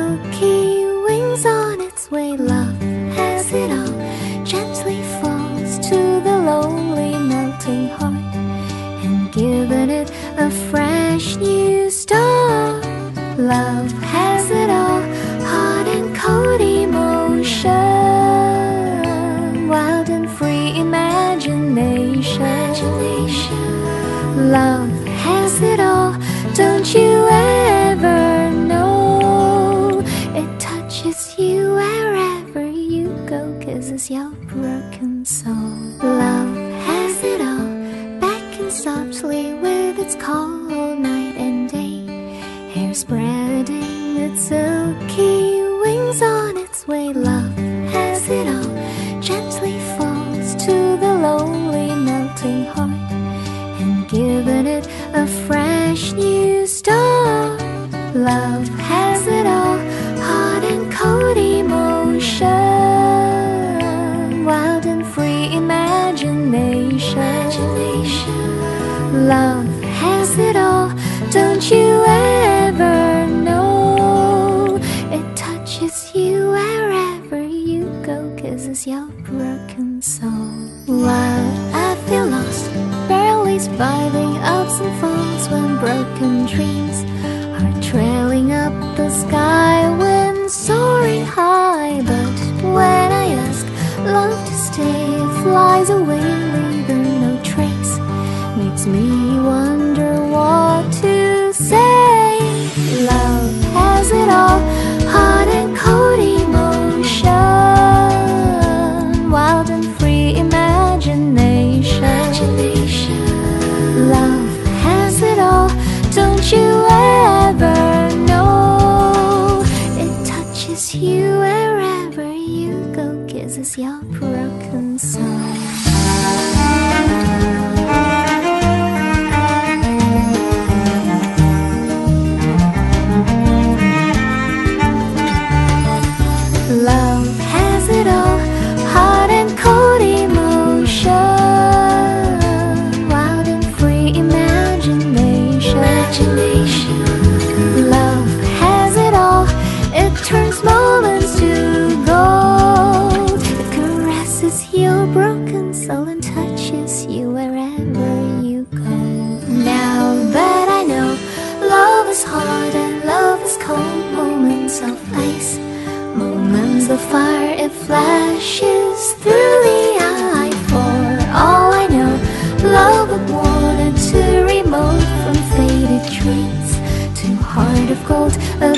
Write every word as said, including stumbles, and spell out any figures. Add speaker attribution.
Speaker 1: silky wings on its way. Love has it all, gently falls to the lonely melting heart, and given it a fresh new start. Love has it all, hot and cold emotion, wild and free imagination. Love has it all, don't you ever know? It touches you wherever you go, 'cause it's your broken soul. Love has it all, beckons softly with its call night and day, hair spreading its silky wings on its way. Love has it all, gently falls to the lonely melting heart, and given it a fresh new start. Love has it all, hot and cold emotion, wild and free imagination. Love has it all, don't you ever know? It touches you wherever you go, 'cause it's your broken soul. Wild, I feel lost, barely surviving ups and falls, when broken dreams are trailing up the sky, when soaring high. But when I ask love to stay, it flies away, leaving no trace. Makes me wonder what to say. Love has it all, hot and cold emotion, wild and free imagination. Love has it all, don't you ever know? It touches you wherever you go, 'cause it's your broken soul. Love has it all, hot and cold emotion, wild and free imagination. Love has it all, it turns moments to gold. It caresses your broken soul and touches you wherever you go. Now that I know love is hard and love is cold, moments of ice, moments of fire, it flashes through the eye. For all I know, love would want it to remote from faded dreams to heart of gold, a